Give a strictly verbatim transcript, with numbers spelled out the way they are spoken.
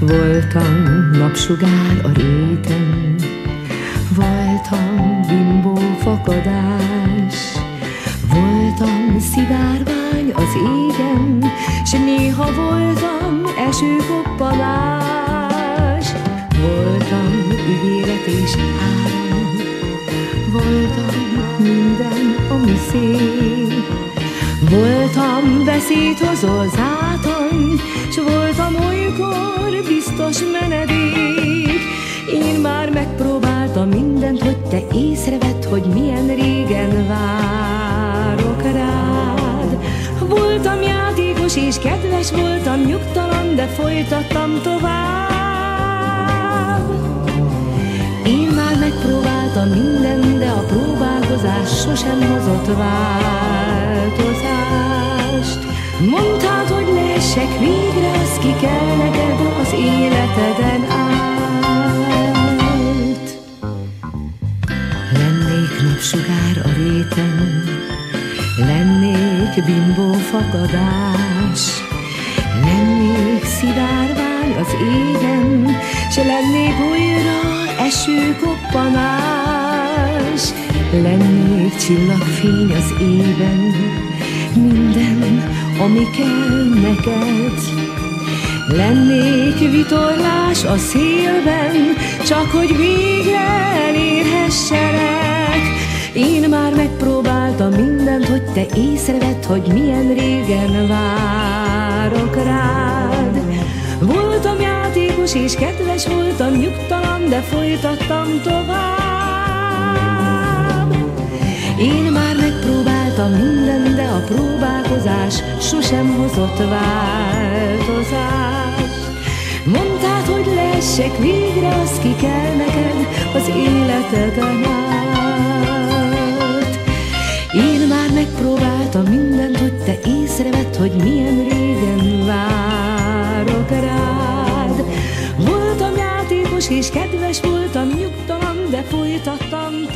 Voltam napsugár a réten, voltam bimbó fakadás, voltam szivárvány az égen, s néha voltam esőkoppanás. Voltam ígéret és áram, voltam minden, ami szép. Voltam veszélyhozó zátony, s voltam olykor biztos menedék. Én már megpróbáltam mindent, hogy te észrevedd, hogy milyen régen várok rád. Voltam játékos és kedves, voltam nyugtalan, de folytattam tovább. Én már megpróbáltam mindent, de a próbálkozás sosem hozott változást. Mondtad, hogy lehessek végre, az ki kell neked az életeden át. Lennék napsugár a réten, lennék bimbó fakadás, lennék szivárvány az égen, s lennék újra esőkoppanás. Lennék csillagfény az éven, minden, ami kell neked. Lennék vitorlás a szélben, csak hogy végre elérhesselek. Én már megpróbáltam mindent, hogy te észrevedd, hogy milyen régen várok rád. Voltam játékos és kedves, voltam nyugtalan, de folytattam tovább. Én már megpróbáltam mindent, de a próbálkozás sosem hozott változást. Mondtad, hogy lehessek végre, az ki kell neked az életeden át. Én már megpróbáltam mindent, hogy te észrevedd, hogy milyen régen várok rád. Voltam játékos és kedves, voltam nyugtalan, de folytattam